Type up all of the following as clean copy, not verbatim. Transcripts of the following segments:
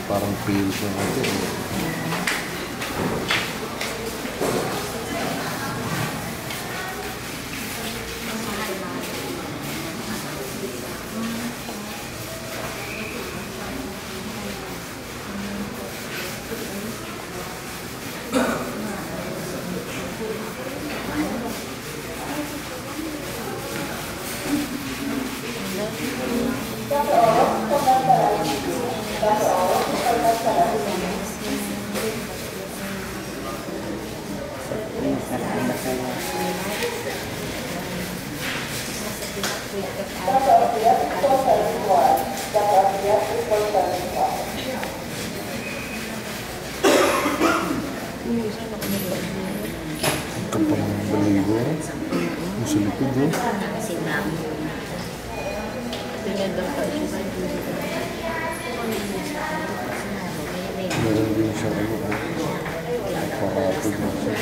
Parang pale siya natin. Kapang baligo. Sa likod mo. Meron din siya paratod mo siya.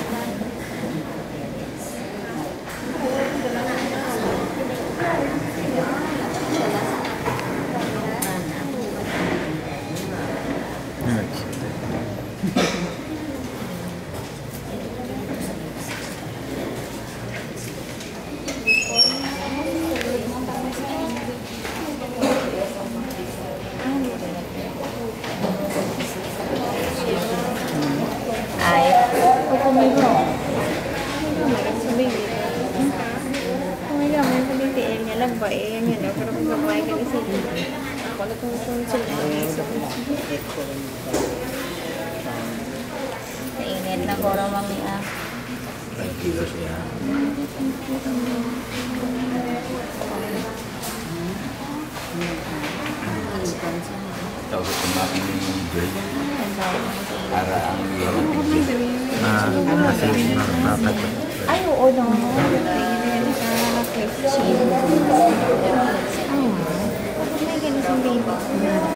Nainit na ko ramang niya. Nagkilos niya. Tawag ko namin yung Joy. Para ang iyong tigil. Ay, oo naman. Ay, may ganun baby.